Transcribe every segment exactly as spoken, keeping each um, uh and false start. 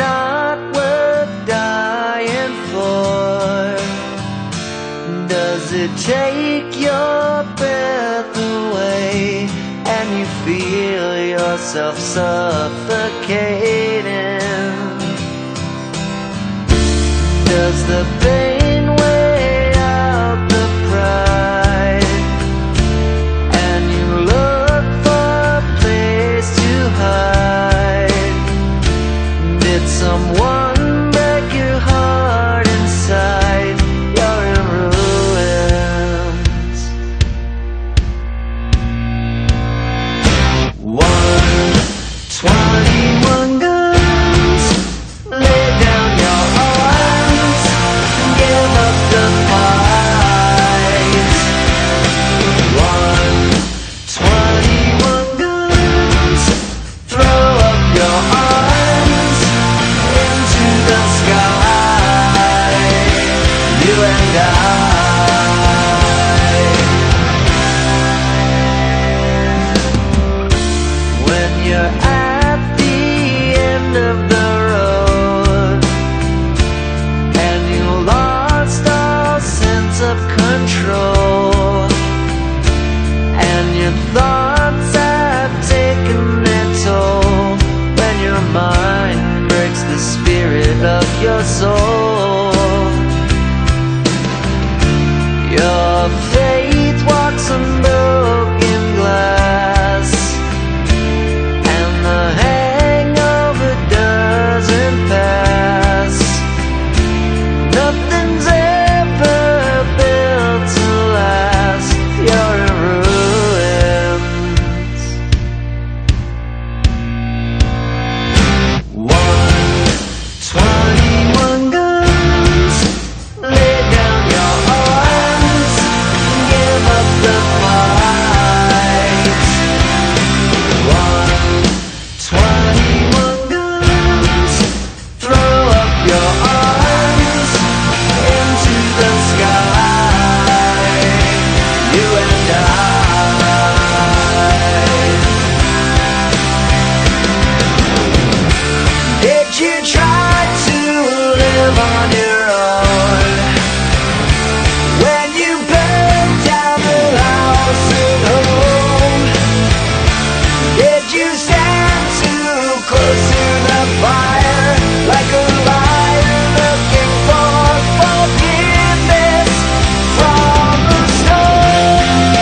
not worth dying for? Does it take your breath away and you feel yourself suffocating? Does the pain weigh out the pride and you look for a place to hide? Did someone break your heart inside? You're in ruins. One, twenty-one guns, lay down your arms, give up the fight. One, twenty-one guns, throw up your arms into the sky, you and I. When you're at the end of the road and you lost all sense of control and your thoughts have taken their toll, when your mind breaks the spirit of your soul, your faith walks on broken glass and the hangover doesn't pass. Nothing's ever built to last. You're in ruins. One, twenty-one guns, lay down your arms, give up the fight. One, twenty-one guns, throw up your arms into the sky, you and I. Did you try to live on your own when you burned down the house at home? Did you stand too close to the fire like a liar looking for forgiveness from the stone?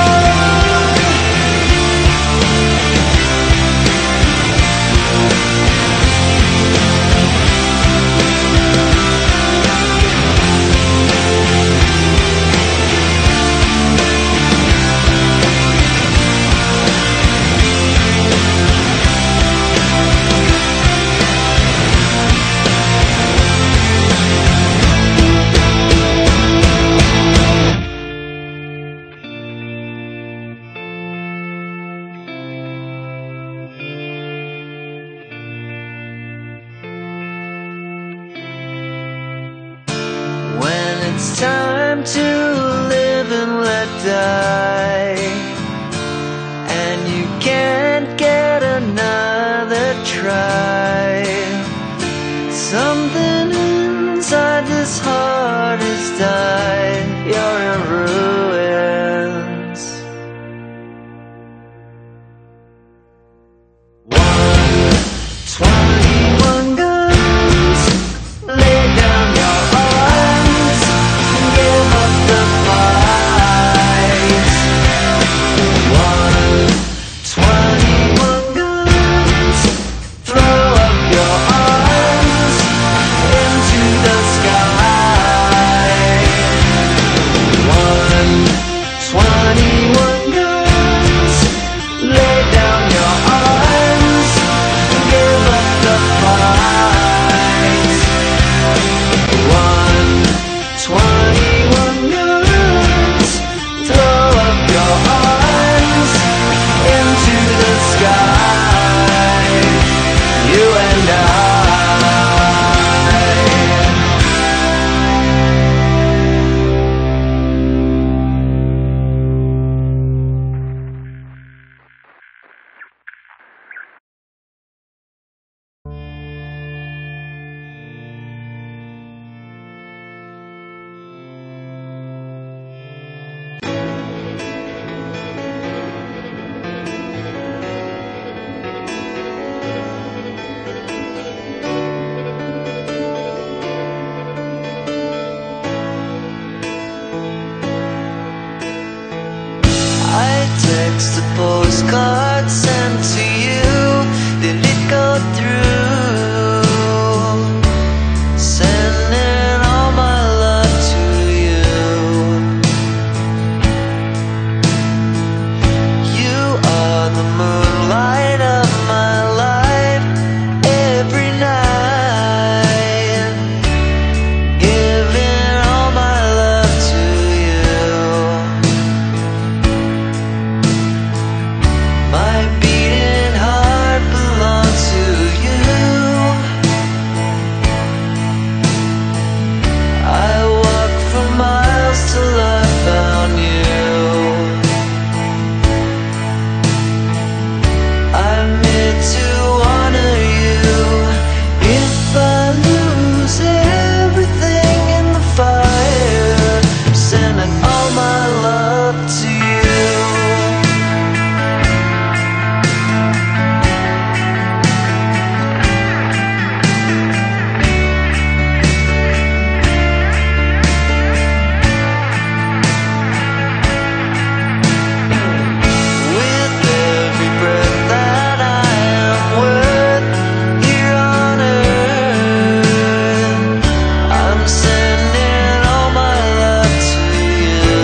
When it's time to live and let die, and you can't get another try, something inside this heart has died. You're in ruins. One, twenty-one guns, lay down your arms, give up the fight. postcard sent to you, did it go through? Sending all my love to you. You are the moonlight of my life every night, giving all my love to you. My beating heart belongs to you. I walked for miles till I found you. I'm meant to honor you. If I lose everything in the fire, sending all my love to you. With every breath that I am worth here on earth, I'm sending all my love to you.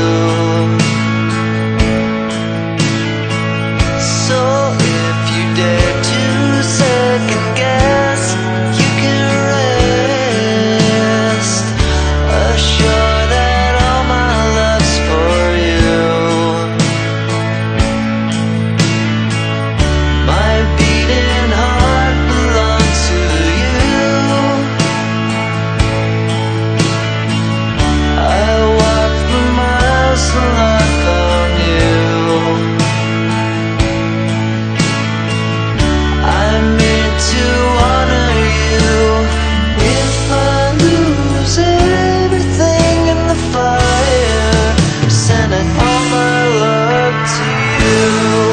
So if you dare to second guess, you can rest assured that all my love's for you. My beating heart belongs to you. I walked for miles till I found you. I'm meant to honor you. If I lose everything in the fire, sending all my love to you.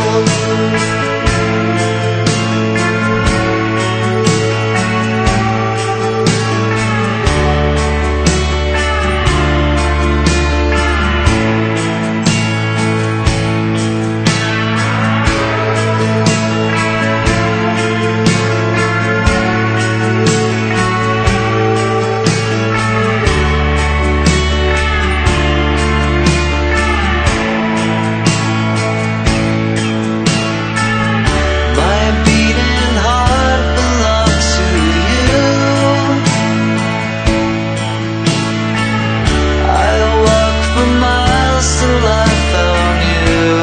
My beating heart belongs to you. I walked for miles till I found you.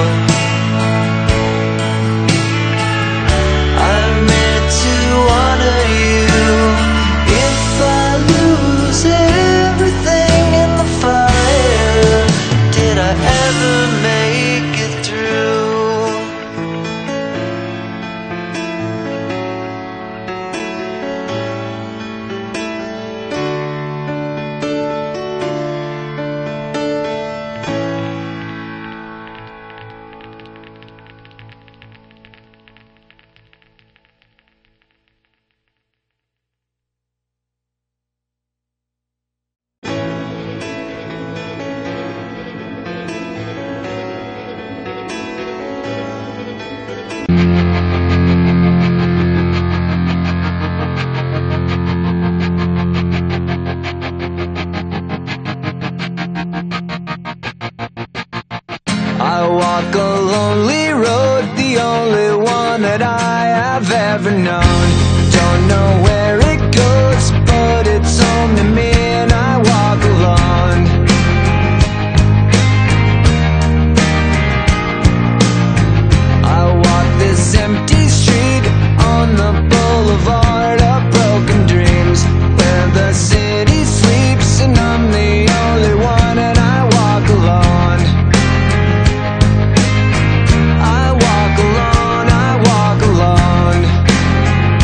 I'm meant to honor you. If I lose everything in the fire, did I ever make it through? I walk a lonely road, the only one that I have ever known. Don't know where it goes, but it's home to me, and I walk alone. I walk this empty street on the boulevard of broken dreams, where the city sleeps and I'm the only one, and I walk alone. I walk alone, I walk alone.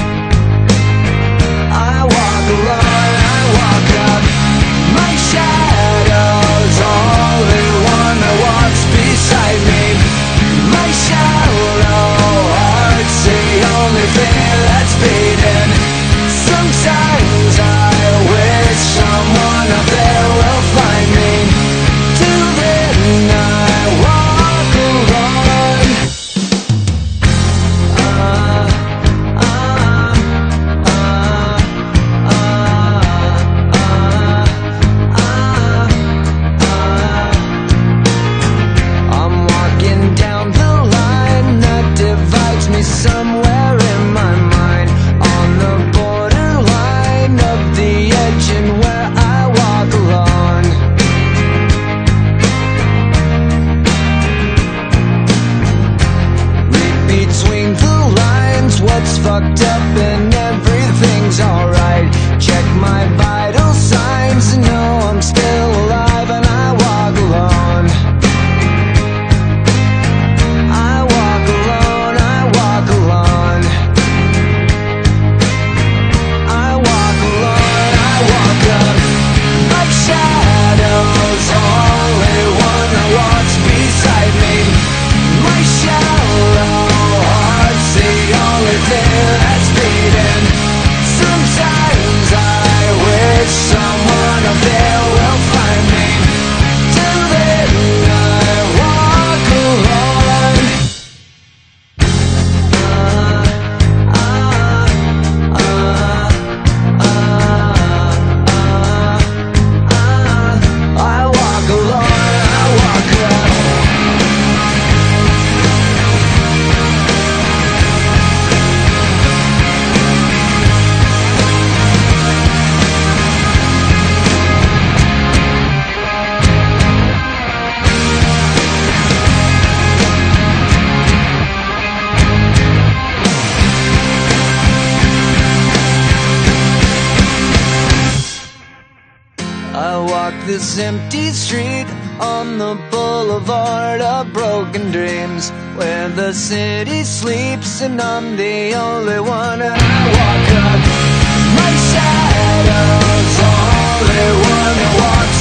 this empty street on the boulevard of broken dreams, where the city sleeps and I'm the only one. And I walk up, my shadow's the only one who walks